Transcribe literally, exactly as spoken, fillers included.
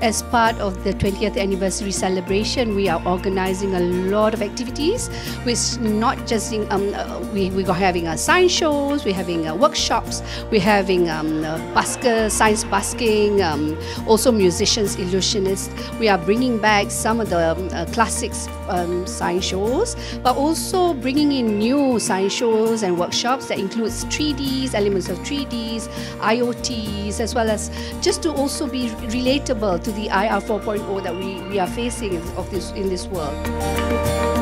as part of the twentieth anniversary celebration, we are organizing a lot of activities. We're not just in, um, uh, we, we're having uh, science shows, we're having uh, workshops, we're having um, uh, busker, science busking, um, also musicians, illusionists. We are bringing back some of the um, uh, classics um, science shows, but also bringing in new science shows and workshops that includes three Ds, elements of three Ds, I O Ts, as well as just to also be relatable to the I R four point oh that we, we are facing of this, in this world.